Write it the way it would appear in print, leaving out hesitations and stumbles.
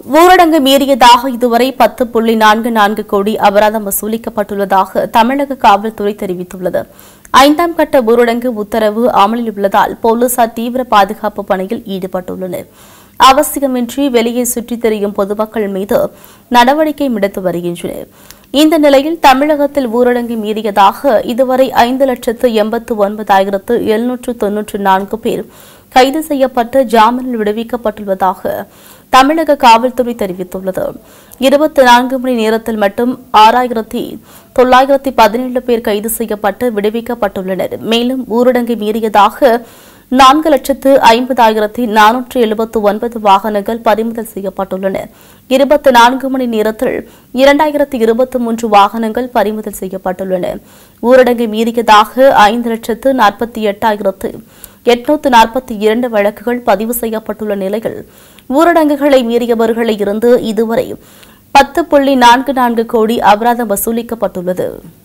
ஊரடங்கு மீறியதாக இதுவரை 10.44 கோடி அபராதம் வசூலிக்கப்பட்டுள்ளதாக தமிழக காவல்துறை தெரிவித்துள்ளது. 5ஆம் கட்ட ஊரடங்கு உத்தரவு அமலில் உள்ளதால் போலீசார் தீவிர பாதுகாப்பு பணியில் ஈடுபட்டுள்ளனர். அவசியமின்றி வெளியே சுற்றித் திரியும் பொதுமக்கள் மீது நடவடிக்கை எடுத்து வருகின்றனர். இந்த நிலையில் தமிழகத்தில் ஊரடங்கு மீறியதாக இதுவரை 5,89,794 பேர் கைது செய்யப்பட்டு ஜாமீனில் விடுவிக்கப்பட்டுள்ளதாக தமிழக காவல்துறை தெரிவித்துள்ளது. 24 மணி நேரத்தில் மட்டும் 6,917 பேர் கைது செய்யப்பட்டு விடுவிக்கப்பட்டுள்ளனர். மேலும் ஊரடங்கு மீறியதாக 4,50,479 வாகனங்கள் பறிமுதல் செய்யப்பட்டுள்ளன. 24 மணி நேரத்தில் 2,023 வாகனங்கள் பறிமுதல் செய்யப்பட்டுள்ளன. ஊரடங்கு மீறியதாக 5,48,842 வழக்குகள் பதிவு செய்யப்பட்டுள்ள நிலையில் ஊரடங்குகளை மீறியவர்களை இருந்து இதுவரை 10.44 கோடி அபராதம் வசூலிக்கப்பட்டுள்ளது.